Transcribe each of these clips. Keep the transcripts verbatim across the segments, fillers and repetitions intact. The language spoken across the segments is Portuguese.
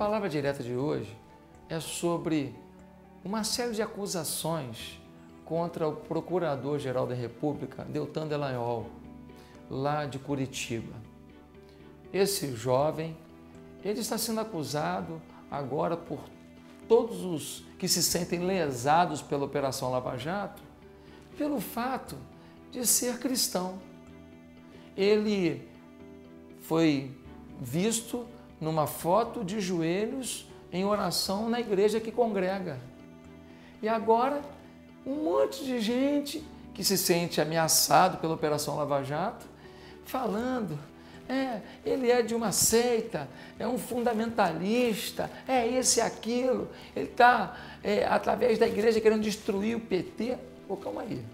palavra direta de hoje é sobre uma série de acusações contra o Procurador-Geral da República, Deltan Dallagnol, lá de Curitiba. Esse jovem, ele está sendo acusado agora por todos os que se sentem lesados pela Operação Lava Jato, pelo fato de ser cristão. Ele foi visto numa foto de joelhos em oração na igreja que congrega. E agora, um monte de gente que se sente ameaçado pela Operação Lava Jato, falando, é, ele é de uma seita, é um fundamentalista, é esse e aquilo, ele está, é, através da igreja, querendo destruir o P T. Pô, calma aí.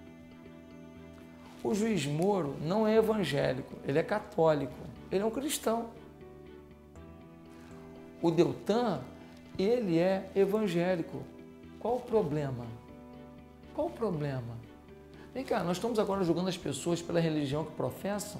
O juiz Moro não é evangélico, ele é católico, ele é um cristão. O Deltan, ele é evangélico. Qual o problema? Qual o problema? Vem cá, nós estamos agora julgando as pessoas pela religião que professam?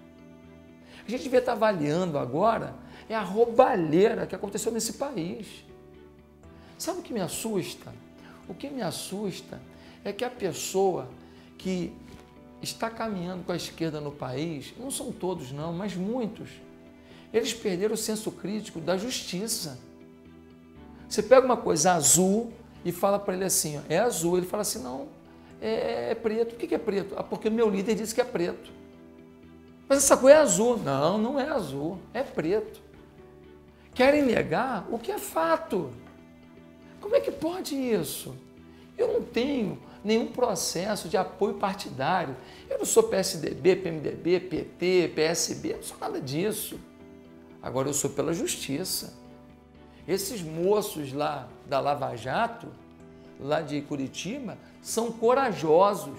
A gente devia estar avaliando agora é a roubalheira que aconteceu nesse país. Sabe o que me assusta? O que me assusta é que a pessoa que está caminhando com a esquerda no país, não são todos não, mas muitos, eles perderam o senso crítico da justiça. Você pega uma coisa azul e fala para ele assim, ó, é azul, ele fala assim, não, é, é preto. O que é preto? Ah, porque meu líder disse que é preto. Mas essa coisa é azul. Não, não é azul, é preto. Querem negar o que é fato. Como é que pode isso? Eu não tenho nenhum processo de apoio partidário. Eu não sou P S D B, P M D B, P T, P S B, eu não sou nada disso. Agora eu sou pela justiça. Esses moços lá da Lava Jato, lá de Curitiba, são corajosos,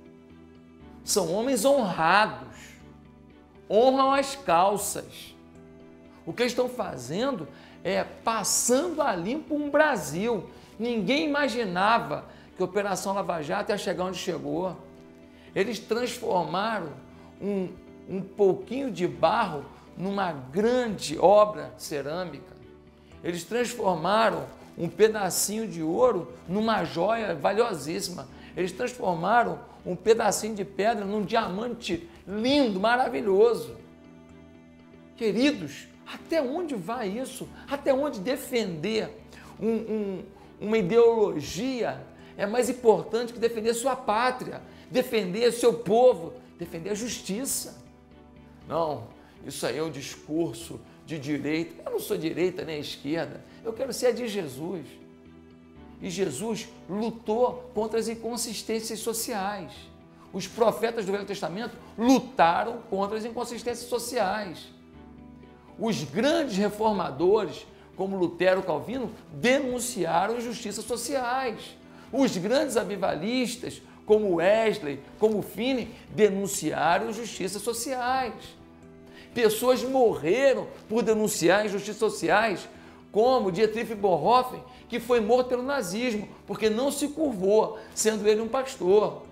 são homens honrados, honram as calças. O que eles estão fazendo é passando a limpo um Brasil. Ninguém imaginava que a Operação Lava Jato ia chegar onde chegou. Eles transformaram um, um pouquinho de barro numa grande obra cerâmica. Eles transformaram um pedacinho de ouro numa joia valiosíssima. Eles transformaram um pedacinho de pedra num diamante lindo, maravilhoso. Queridos, até onde vai isso? Até onde defender um, um, uma ideologia é mais importante que defender sua pátria, defender seu povo, defender a justiça? Não. Isso aí é um discurso de direita. Eu não sou direita nem esquerda. Eu quero ser a de Jesus. E Jesus lutou contra as inconsistências sociais. Os profetas do Velho Testamento lutaram contra as inconsistências sociais. Os grandes reformadores, como Lutero e Calvino, denunciaram injustiças sociais. Os grandes avivalistas, como Wesley, como Finney, denunciaram injustiças sociais. Pessoas morreram por denunciar injustiças sociais, como Dietrich Bonhoeffer, que foi morto pelo nazismo, porque não se curvou, sendo ele um pastor.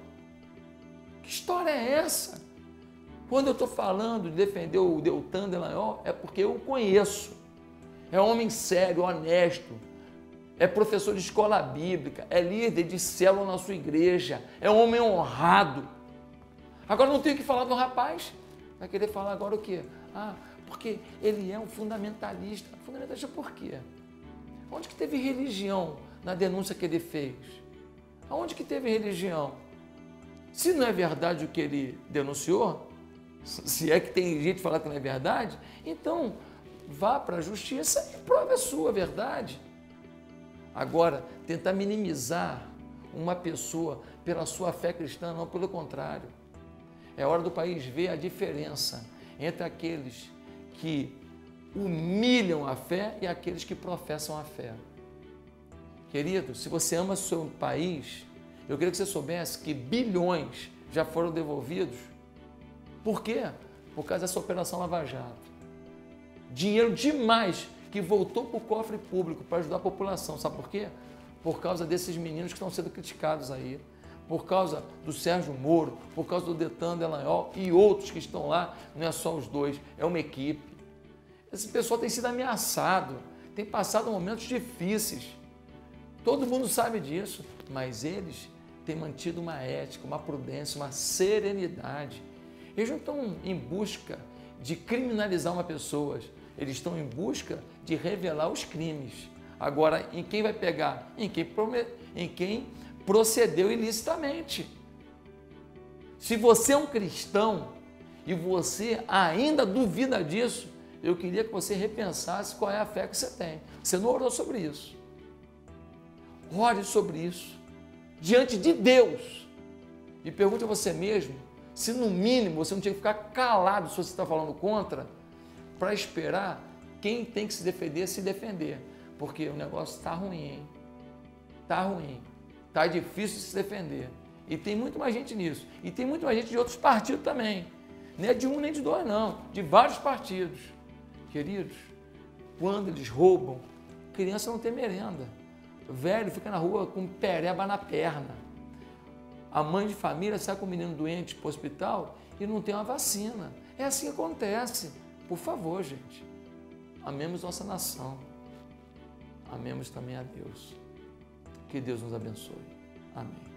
Que história é essa? Quando eu estou falando de defender o Deltan Dallagnol, é porque eu o conheço. É um homem sério, honesto, é professor de escola bíblica, é líder de célula na sua igreja, é um homem honrado. Agora não tenho que falar do rapaz. Vai querer falar agora o quê? Ah, porque ele é um fundamentalista. Fundamentalista por quê? Onde que teve religião na denúncia que ele fez? Aonde que teve religião? Se não é verdade o que ele denunciou, se é que tem gente falando que não é verdade, então vá para a justiça e prove a sua verdade. Agora, tentar minimizar uma pessoa pela sua fé cristã, não, pelo contrário. É hora do país ver a diferença entre aqueles que humilham a fé e aqueles que professam a fé. Querido, se você ama o seu país, eu queria que você soubesse que bilhões já foram devolvidos. Por quê? Por causa dessa Operação Lava Jato. Dinheiro demais que voltou para o cofre público para ajudar a população. Sabe por quê? Por causa desses meninos que estão sendo criticados aí. Por causa do Sérgio Moro, por causa do Deltan Dallagnol e outros que estão lá, não é só os dois, é uma equipe. Esse pessoal tem sido ameaçado, têm passado momentos difíceis. Todo mundo sabe disso, mas eles têm mantido uma ética, uma prudência, uma serenidade. Eles não estão em busca de criminalizar uma pessoa, eles estão em busca de revelar os crimes. Agora, em quem vai pegar? Em quem, em quem procedeu ilicitamente. Se você é um cristão e você ainda duvida disso, eu queria que você repensasse qual é a fé que você tem. Você não orou sobre isso. Ore sobre isso, diante de Deus. E pergunte a você mesmo se, no mínimo, você não tinha que ficar calado se você está falando contra, para esperar quem tem que se defender, se defender. Porque o negócio está ruim, hein? Está ruim. Está difícil de se defender. E tem muito mais gente nisso. E tem muito mais gente de outros partidos também. Não é de um nem de dois, não. De vários partidos. Queridos, quando eles roubam, criança não tem merenda. O velho fica na rua com pereba na perna. A mãe de família sai com o menino doente para o hospital e não tem uma vacina. É assim que acontece. Por favor, gente, amemos nossa nação. Amemos também a Deus. Que Deus nos abençoe. Amém.